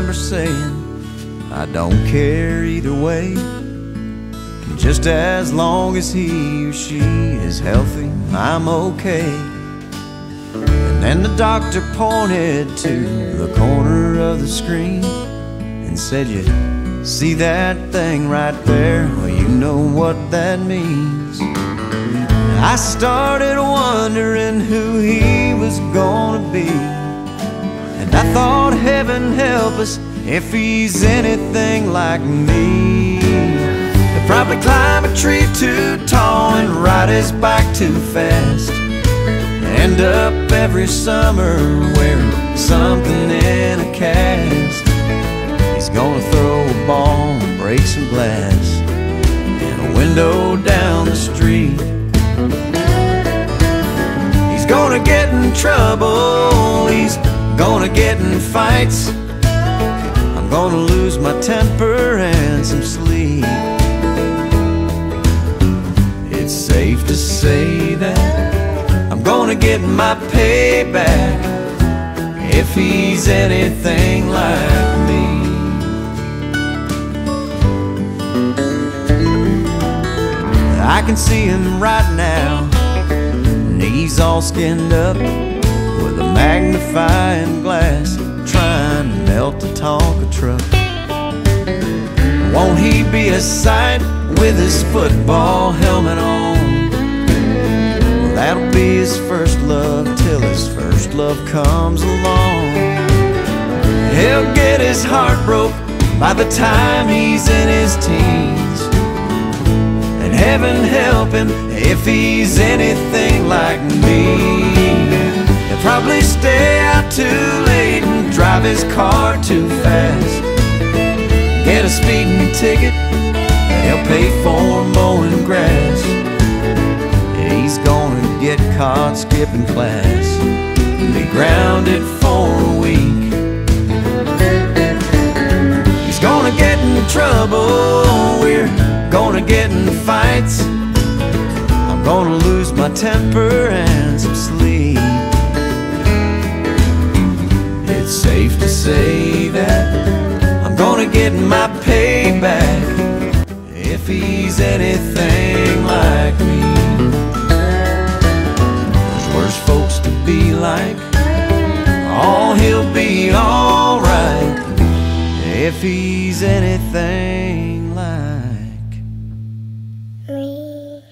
remember saying, I don't care either way, just as long as he or she is healthy, I'm okay. And then the doctor pointed to the corner of the screen and said, you see that thing right there? Well, you know what that means. I started wondering who he was gonna be, and I thought, heaven help us if he's anything like me. He'll probably climb a tree too tall and ride his bike too fast, end up every summer wearing something in a cast. He's gonna throw a ball and break some glass in a window down the street. He's gonna get in trouble, he's gonna get in fights. I'm gonna lose my temper and some sleep. It's safe to say that I'm gonna get my payback if he's anything like me. I can see him right now, and he's all skinned up with a magnifying glass, trying to melt a Tonka truck. Won't he be a sight with his football helmet on? Well, that'll be his first love till his first love comes along. He'll get his heart broke by the time he's in his teens, and heaven help him if he's anything like me. He'll probably stay out too late and drive his car too fast, get a speeding ticket, and he'll pay for mowing grass. He's gonna get caught skipping class and be grounded for a week. He's gonna get in trouble, we're gonna get in fights. I'm gonna lose my temper and some sleep. It's safe to say that I'm gonna get my payback if he's anything like me. There's worse folks to be like, oh, he'll be alright if he's anything like me.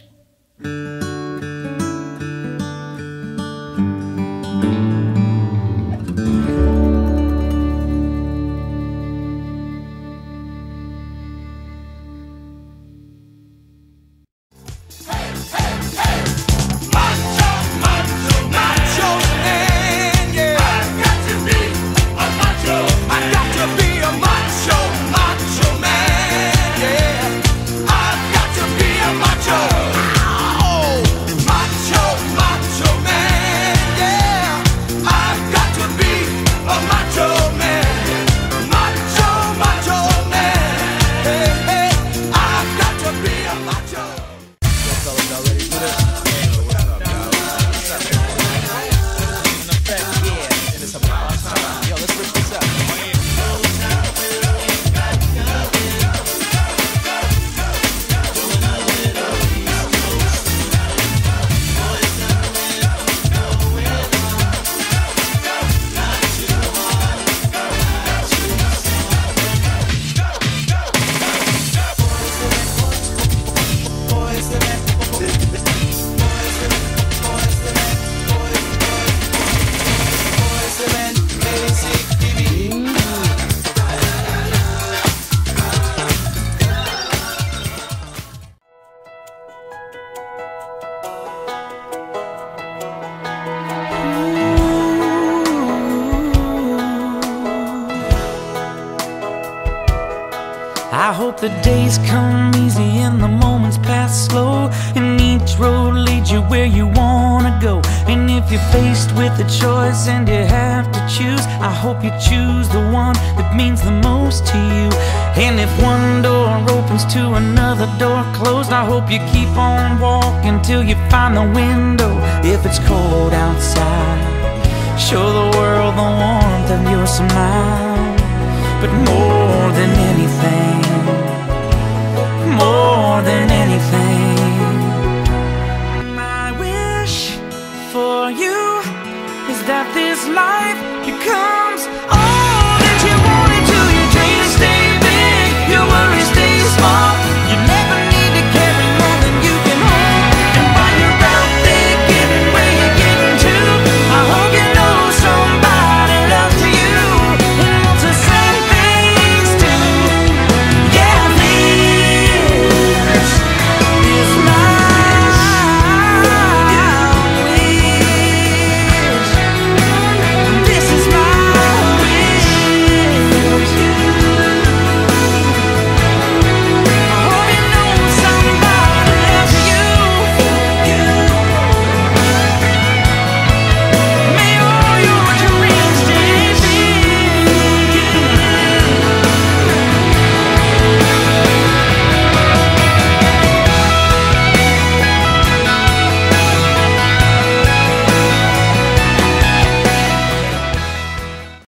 I hope the days come easy and the moments pass slow, and each road leads you where you wanna go. And if you're faced with a choice and you have to choose, I hope you choose the one that means the most to you. And if one door opens to another door closed, I hope you keep on walking till you find the window. If it's cold outside, show the world the warmth of your smile. But more than anything, more than anything, my wish for you is that this life becomes